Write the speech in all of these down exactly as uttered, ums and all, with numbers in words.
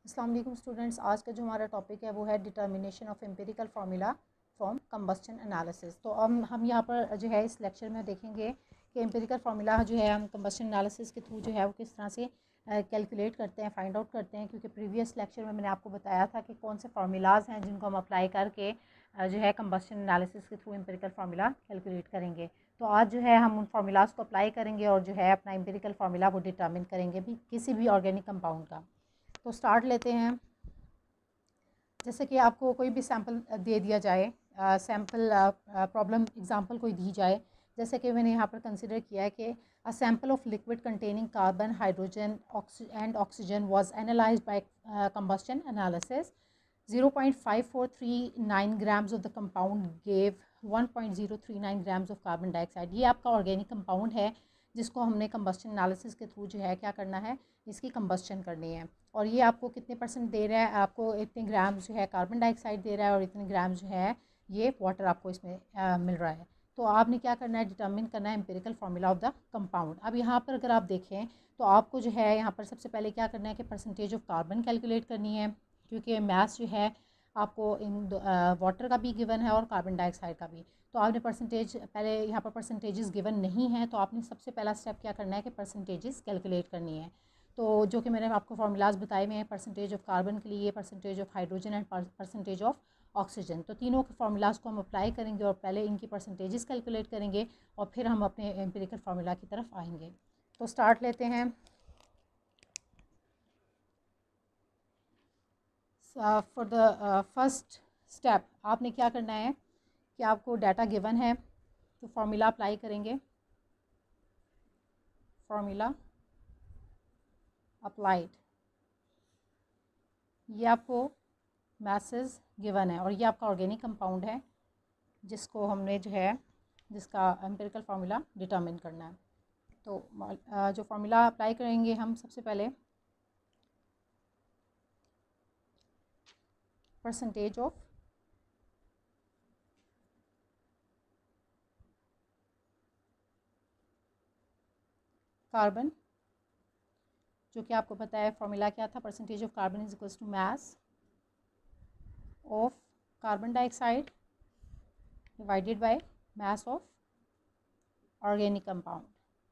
अस्सलाम वालेकुम स्टूडेंट्स। आज का जो हमारा टॉपिक है वो है determination of empirical formula from combustion analysis. तो हम हम यहाँ पर जो है इस लेक्चर में देखेंगे कि एम्पिरिकल फार्मूला जो है हम कंबस्शन एनालिसिस के थ्रू जो है वो किस तरह से कैलकुलेट करते हैं, फाइंड आउट करते हैं। क्योंकि प्रीवियस लेक्चर में मैंने आपको बताया था कि कौन से फार्मूलाज हैं जिनको हम अप्लाई करके जो है कंबस्शन एनालिसिस के थ्रू एम्पिरिकल फार्मूला कैलकुलेट करेंगे। तो आज जो है हम उन फार्मूलाज को अप्लाई करेंगे और जो है अपना एम्पिरिकल फार्मूला वो डिटर्मिन करेंगे भी किसी भी ऑर्गेनिक कंपाउंड का। तो स्टार्ट लेते हैं। जैसे कि आपको कोई भी सैम्पल दे दिया जाए, सैम्पल प्रॉब्लम एग्जांपल कोई दी जाए, जैसे कि मैंने यहाँ पर कंसिडर किया है कि a sample of liquid containing carbon hydrogen and oxygen was analysed by combustion analysis. Zero point five four three nine grams of the compound gave one point zero three nine grams of carbon dioxide. ये आपका organic compound है जिसको हमने combustion analysis के through जो है क्या करना है, इसकी कंबस्शन करनी है। और ये आपको कितने परसेंट दे रहा है, आपको इतने ग्राम जो है कार्बन डाइऑक्साइड दे रहा है और इतने ग्राम जो है ये वाटर आपको इसमें आ, मिल रहा है। तो आपने क्या करना है, डिटर्मिन करना है empirical formula of the compound. अब यहाँ पर अगर आप देखें तो आपको जो है यहाँ पर सबसे पहले क्या करना है कि परसेंटेज ऑफ कार्बन कैलकुलेट करनी है, क्योंकि मैथ्स जो है आपको इन वाटर का भी गिवन है और कार्बन डाइऑक्साइड का भी। तो आपने परसेंटेज पहले यहाँ पर परसेंटेजेस गिवन नहीं है, तो आपने सबसे पहला स्टेप क्या करना है कि परसेंटेजेस कैलकुलेट करनी है। तो जो कि मैंने आपको फार्मूलाज बताए हुए हैं, परसेंटेज ऑफ कार्बन के लिए, percentage of hydrogen and percentage of oxygen. तो तीनों के फार्मूलाज को हम अप्लाई करेंगे और पहले इनकी परसेंटेजेस कैलकुलेट करेंगे और फिर हम अपने एम्पिरिकल फार्मूला की तरफ आएंगे। तो स्टार्ट लेते हैं। फॉर द फर्स्ट स्टेप आपने क्या करना है कि आपको डाटा गिवन है तो फार्मूला अप्लाई करेंगे। फार्मूला अप्लाइड, ये आपको मैसेज गिवन है और ये आपका ऑर्गेनिक कंपाउंड है जिसको हमने जो है जिसका एम्पिरिकल फार्मूला डिटरमिन करना है। तो जो फार्मूला अप्लाई करेंगे हम सबसे पहले परसेंटेज ऑफ कार्बन, जो कि आपको पता है फार्मूला क्या था, percentage of carbon is equals to mass of carbon dioxide divided by mass of organic compound.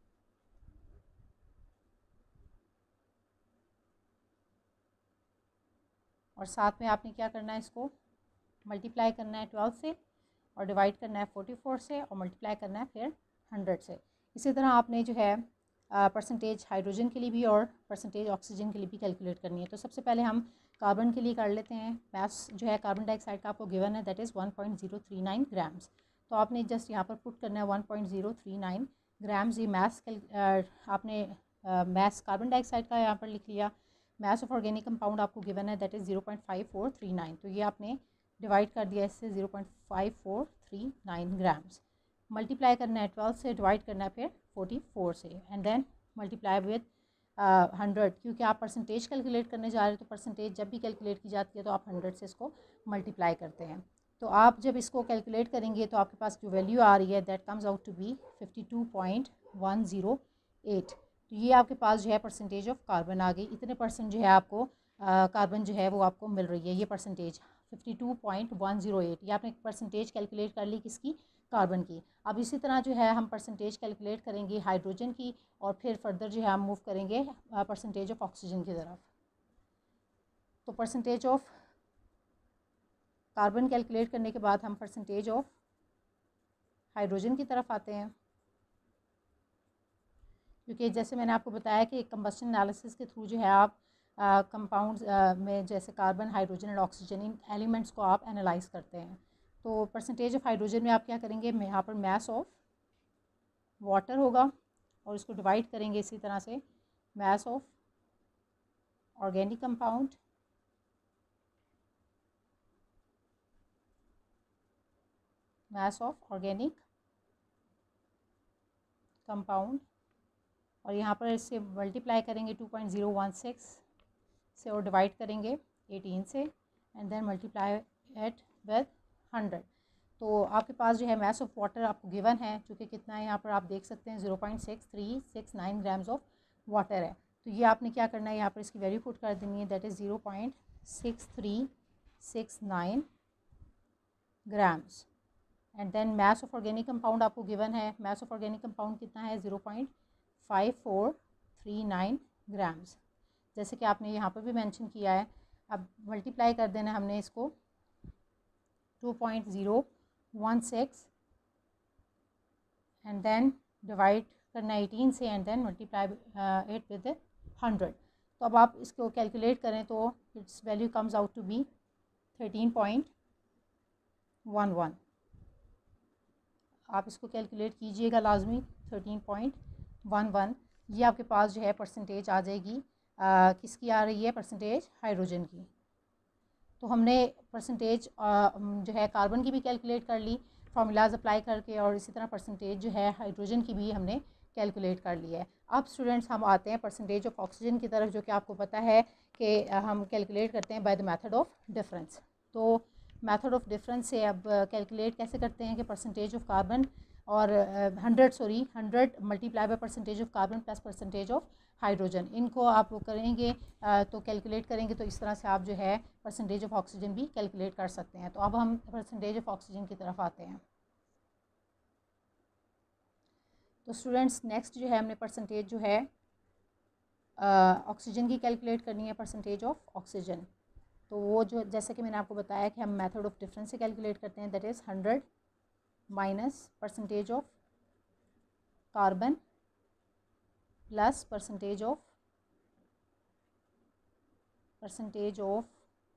और साथ में आपने क्या करना है, इसको मल्टीप्लाई करना है ट्वेल्व से और डिवाइड करना है फोर्टी फोर से और मल्टीप्लाई करना है फिर हंड्रेड से। इसी तरह आपने जो है परसेंटेज हाइड्रोजन के लिए भी और परसेंटेज ऑक्सीजन के लिए भी कैलकुलेट करनी है। तो सबसे पहले हम कार्बन के लिए कर लेते हैं। मास जो है कार्बन डाइऑक्साइड का आपको गिवन है, that is one point zero three nine grams. तो आपने जस्ट यहाँ पर पुट करना है one point zero three nine grams. ये मैस आपने मैस कार्बन डाइऑक्साइड का यहाँ पर लिख लिया। मैस ऑफ ऑर्गेनिक कंपाउंड आपको गिवन है, that is zero point five four three nine. तो ये आपने डिवाइड कर दिया इससे zero point five four three nine grams. Multiply करना है ट्वेल्व से, डिवाइड करना है फिर फोर्टी फोर से and then multiply with hundred. क्योंकि आप परसेंटेज कैलकुलेट करने जा रहे हो तो परसेंटेज जब भी कैलकुलेट की जाती है तो आप हंड्रेड से इसको मल्टीप्लाई करते हैं। तो आप जब इसको कैलकुलेट करेंगे तो आपके पास जो वैल्यू आ रही है that comes out to be fifty two point one zero eight. तो ये आपके पास जो है परसेंटेज ऑफ कार्बन आ गई। इतने परसेंट जो है आपको कार्बन जो है वो आपको मिल रही है, ये percentage fifty two point one zero eight. ये आपने परसेंटेज कैलकुलेट कर ली किसकी, कार्बन की। अब इसी तरह जो है हम परसेंटेज कैलकुलेट करेंगे हाइड्रोजन की और फिर फर्दर जो है हम मूव करेंगे परसेंटेज ऑफ ऑक्सीजन की तरफ। तो परसेंटेज ऑफ कार्बन कैलकुलेट करने के बाद हम परसेंटेज ऑफ हाइड्रोजन की तरफ आते हैं। क्योंकि जैसे मैंने आपको बताया कि कंबस्शन एनालिसिस के थ्रू जो है आप कंपाउंड्स में जैसे कार्बन हाइड्रोजन और ऑक्सीजन इन एलिमेंट्स को आप एनालाइज करते हैं। तो परसेंटेज ऑफ हाइड्रोजन में आप क्या करेंगे, यहाँ पर मास ऑफ वाटर होगा और इसको डिवाइड करेंगे इसी तरह से mass of organic compound mass of organic compound और यहाँ पर इससे मल्टीप्लाई करेंगे two point zero one six से और डिवाइड करेंगे एटीन से and then multiply it with hundred. तो आपके पास जो है मास ऑफ वाटर आपको गिवन है, जो कि कितना है यहाँ पर आप देख सकते हैं zero point six three six nine grams of water है। तो ये आपने क्या करना है, यहाँ पर इसकी वैल्यू पुट कर देनी है, that is zero point six three six nine grams. And then mass of organic compound आपको गिवन है, मास ऑफ ऑर्गेनिक कंपाउंड कितना है, zero point five four three nine grams, जैसे कि आपने यहाँ पर भी मेंशन किया है। अब मल्टीप्लाई कर देना हमने इसको two point zero one six and then divide करना एटीन से and then multiply it with hundred. तो अब आप इसको कैलकुलेट करें तो its value comes out to be thirteen point one one. आप इसको कैलकुलेट कीजिएगा लाजमी, थर्टीन पॉइंट वन वन। ये आपके पास जो है परसेंटेज आ जाएगी, आ, किसकी आ रही है परसेंटेज, हाइड्रोजन की। तो हमने परसेंटेज जो है कार्बन की भी कैलकुलेट कर ली फार्मूलाज अप्लाई करके, और इसी तरह परसेंटेज जो है हाइड्रोजन की भी हमने कैलकुलेट कर ली है। अब स्टूडेंट्स हम आते हैं परसेंटेज ऑफ ऑक्सीजन की तरफ, जो कि आपको पता है कि हम कैलकुलेट करते हैं by the method of difference. तो मेथड ऑफ डिफरेंस से अब कैलकुलेट कैसे करते हैं कि परसेंटेज ऑफ कार्बन और hundred sorry hundred multiply by percentage of carbon plus percentage of hydrogen, इनको आप वो करेंगे तो कैलकुलेट करेंगे तो इस तरह से आप जो है परसेंटेज ऑफ ऑक्सीजन भी कैलकुलेट कर सकते हैं। तो अब हम परसेंटेज ऑफ ऑक्सीजन की तरफ आते हैं। तो स्टूडेंट्स नेक्स्ट जो है हमने परसेंटेज जो है ऑक्सीजन की कैलकुलेट करनी है, परसेंटेज ऑफ ऑक्सीजन। तो वो जो जैसे कि मैंने आपको बताया कि हम मेथड ऑफ डिफरेंस से कैलकुलेट करते हैं, that is hundred minus percentage of carbon plus percentage of percentage of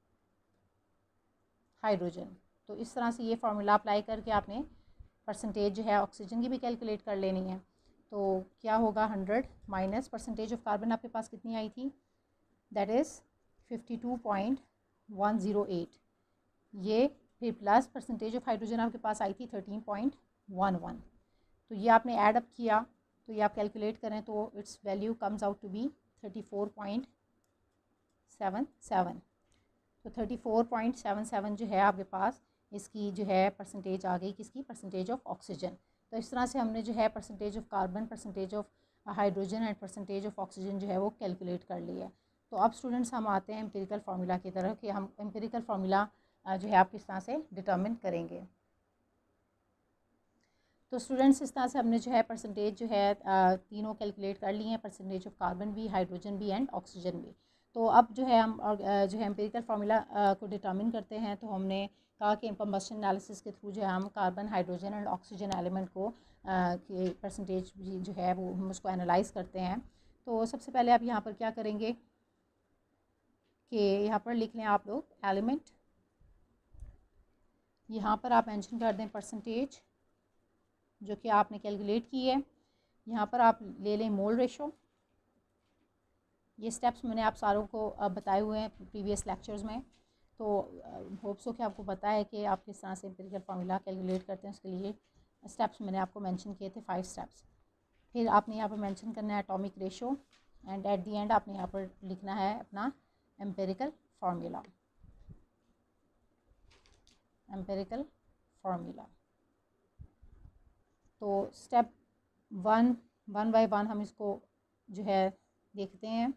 hydrogen. तो इस तरह से ये फार्मूला अप्लाई करके आपने परसेंटेज जो है ऑक्सीजन की भी कैलकुलेट कर लेनी है। तो क्या होगा, hundred minus percentage of carbon आपके पास कितनी आई थी, that is fifty two point one zero eight, ये फिर प्लस परसेंटेज ऑफ हाइड्रोजन आपके पास आई थी थर्टीन पॉइंट वन वन। तो ये आपने ऐड अप किया तो ये आप कैलकुलेट करें तो its value comes out to be thirty four point seven seven. तो thirty four point seven seven जो है आपके पास इसकी जो है परसेंटेज आ गई, किसकी, परसेंटेज ऑफ ऑक्सीजन। तो इस तरह से हमने जो है percentage of carbon, percentage of hydrogen and percentage of oxygen जो है वो कैलकुलेट कर ली है। तो अब स्टूडेंट्स हम आते हैं एम्पिरिकल फार्मूला की तरह कि हम एम्पिरिकल फार्मूला जो है आप किस तरह से डिटर्मिन करेंगे। तो स्टूडेंट्स इस तरह से हमने जो है परसेंटेज जो है तीनों कैलकुलेट कर ली हैं, परसेंटेज ऑफ कार्बन भी, हाइड्रोजन भी एंड ऑक्सीजन भी। तो अब जो है हम जो है एम्पिरिकल फार्मूला को डिटर्मिन करते हैं। तो हमने कहा कि कंबशन एनालिसिस के थ्रू जो है हम carbon, hydrogen and oxygen element को के परसेंटेज जो है वो हम उसको एनालाइज करते हैं। तो सबसे पहले आप यहाँ पर क्या करेंगे कि यहाँ पर लिख लें आप लोग एलिमेंट, यहाँ पर आप मेंशन कर दें परसेंटेज जो कि आपने कैलकुलेट की है। यहाँ पर आप ले लें मोल रेशो। ये स्टेप्स मैंने आप सारों को बताए हुए हैं प्रीवियस लेक्चर्स में, तो होप सो कि आपको पता है कि आप किस तरह से एम्पिरिकल फार्मूला कैलकुलेट करते हैं। उसके लिए स्टेप्स मैंने आपको मेंशन किए थे, फाइव स्टेप्स। फिर आपने यहाँ पर मेंशन करना है atomic ratio and at the end आपने यहाँ पर लिखना है अपना एम्पिरिकल फार्मूला, एम्पिरिकल फार्मूला। तो step one one by one हम इसको जो है देखते हैं।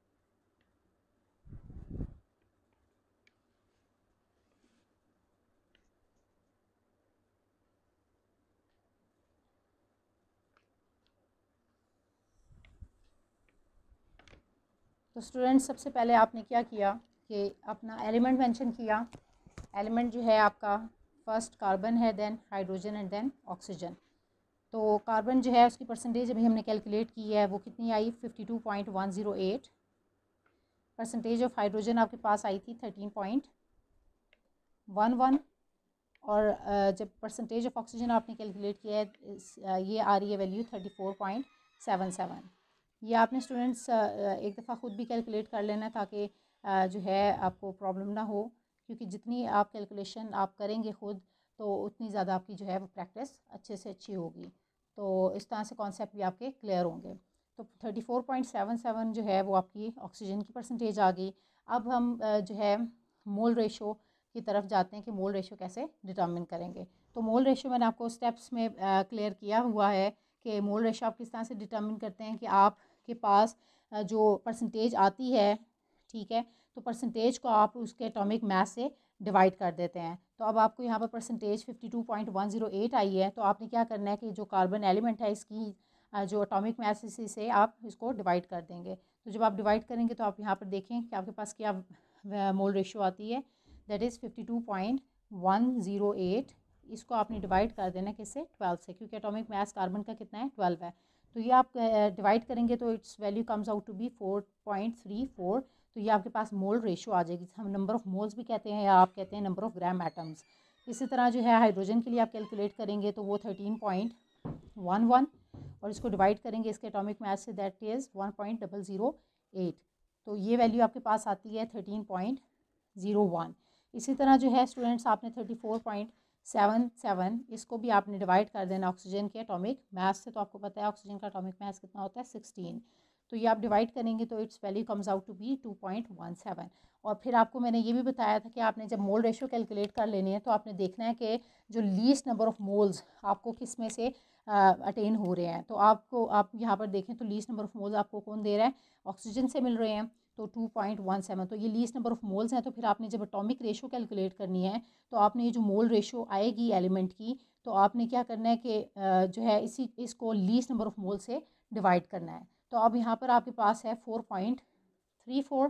तो स्टूडेंट्स सबसे पहले आपने क्या किया कि अपना एलिमेंट मेंशन किया। एलिमेंट जो है आपका फर्स्ट कार्बन है, then hydrogen and then oxygen. तो कार्बन जो है उसकी परसेंटेज अभी हमने कैलकुलेट की है, वो कितनी आई, fifty two point one zero eight. Percentage of hydrogen आपके पास आई थी थर्टीन पॉइंट वन वन, और जब परसेंटेज ऑफ ऑक्सीजन आपने कैलकुलेट किया है ये आ रही है value thirty four point seven seven. ये आपने स्टूडेंट्स एक दफ़ा ख़ुद भी कैलकुलेट कर लेना ताकि जो है आपको प्रॉब्लम ना हो, क्योंकि जितनी आप कैलकुलेशन आप करेंगे ख़ुद तो उतनी ज़्यादा आपकी जो है वो प्रैक्टिस अच्छे से अच्छी होगी। तो इस तरह से कॉन्सेप्ट भी आपके क्लियर होंगे। तो thirty four point seven seven जो है वो आपकी ऑक्सीजन की परसेंटेज आ गई। अब हम जो है मोल रेशो की तरफ जाते हैं कि मोल रेशो कैसे डिटर्मिन करेंगे। तो मोल रेशो मैंने आपको स्टेप्स में क्लियर किया हुआ है कि मोल रेशो आप किस तरह से डिटर्मिन करते हैं कि आपके पास जो परसेंटेज आती है, ठीक है, तो परसेंटेज को आप उसके एटॉमिक मास से डिवाइड कर देते हैं। तो अब आपको यहाँ पर percentage fifty two point one zero eight आई है, तो आपने क्या करना है कि जो कार्बन एलिमेंट है इसकी जो एटॉमिक मास इसी से आप इसको डिवाइड कर देंगे। तो जब आप डिवाइड करेंगे तो आप यहाँ पर देखें कि आपके पास क्या मोल रेशियो आती है, that is fifty two point one zero eight. इसको आपने डिवाइड कर देना किससे, ट्वेल्व से, क्योंकि एटॉमिक मास कार्बन का कितना है, ट्वेल्व है। तो ये आप डिवाइड करेंगे तो its value comes out to be four point three four. तो ये आपके पास मोल रेशियो आ जाएगी। हम नंबर ऑफ़ मोल्स भी कहते हैं या आप कहते हैं नंबर ऑफ़ ग्राम एटम्स। इसी तरह जो है हाइड्रोजन के लिए आप कैलकुलेट करेंगे तो वो थर्टीन पॉइंट वन वन, और इसको डिवाइड करेंगे इसके एटॉमिक मास से, that is one point double zero eight. तो ये वैल्यू आपके पास आती है थर्टीन पॉइंट ज़ीरो वन। इसी तरह जो है स्टूडेंट्स आपने thirty four point seven seven, इसको भी आपने डिवाइड कर देना ऑक्सीजन के एटॉमिक मास से। तो आपको पता है ऑक्सीजन का एटॉमिक मास कितना होता है, सिक्सटीन। तो ये आप डिवाइड करेंगे तो its value comes out to be two point one seven. और फिर आपको मैंने ये भी बताया था कि आपने जब मोल रेशियो कैलकुलेट कर लेनी है तो आपने देखना है कि जो लीस्ट नंबर ऑफ़ मोल्स आपको किस में से अटेन हो रहे हैं। तो आपको आप यहाँ पर देखें तो लीस्ट नंबर ऑफ़ मोल्स आपको कौन दे रहा है, ऑक्सीजन से मिल रहे हैं, तो टू पॉइंट वन सेवन। तो ये लीस्ट नंबर ऑफ़ मोल्स हैं। तो फिर आपने जब एटॉमिक रेशियो कैलकुलेट करनी है तो आपने ये जो मोल रेशियो आएगी एलिमेंट की, तो आपने क्या करना है कि जो है इसी इसको लीस्ट नंबर ऑफ़ मोल से डिवाइड करना है। तो अब यहाँ पर आपके पास है फोर पॉइंट थ्री फोर,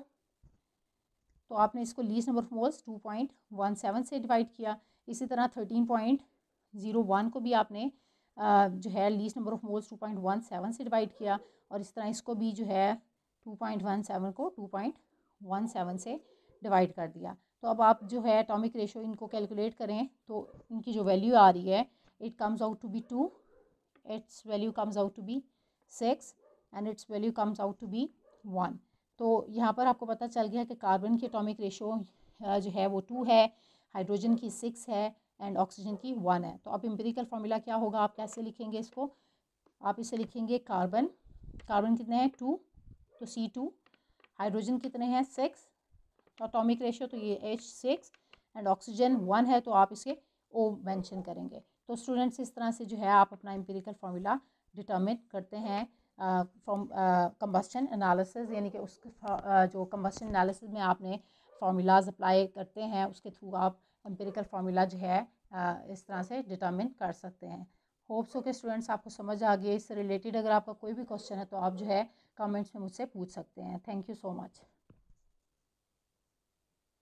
तो आपने इसको least number of moles two point one seven से डिवाइड किया। इसी तरह थर्टीन पॉइंट ज़ीरो वन को भी आपने जो है least number of moles two point one seven से डिवाइड किया, और इस तरह इसको भी जो है टू पॉइंट वन सेवन को टू पॉइंट वन सेवन से डिवाइड कर दिया। तो अब आप जो है एटॉमिक रेशियो इनको कैलकुलेट करें तो इनकी जो वैल्यू आ रही है, it comes out to be two, its value comes out to be six, and its value comes out to be one. तो यहाँ पर आपको पता चल गया कि कार्बन की एटॉमिक रेशियो जो है वो टू है, हाइड्रोजन की सिक्स है, एंड ऑक्सीजन की वन है। तो अब एम्पिरिकल फार्मूला क्या होगा, आप कैसे लिखेंगे इसको, आप इसे लिखेंगे कार्बन, कार्बन कितने हैं, टू, तो सी टू, हाइड्रोजन कितने हैं, सिक्स, एटॉमिक रेशियो तो ये H six, and oxygen one है तो आप इसे ओ मेंशन करेंगे। तो स्टूडेंट्स इस तरह से जो है आप अपना एम्पिरिकल फार्मूला डिटर्मिन करते हैं फ्रॉम कंबस्शन एनालिसिस, यानी कि उस uh, जो कंबस्शन एनालिसिस में आपने फार्मूलाज अप्लाई करते हैं उसके थ्रू आप एम्पिरिकल फार्मूला जो है uh, इस तरह से डिटर्मिन कर सकते हैं। होप्स हो के स्टूडेंट्स आपको समझ आ गई। इससे रिलेटेड अगर आपका कोई भी क्वेश्चन है तो आप जो है कमेंट्स में मुझसे पूछ सकते हैं। Thank you so much.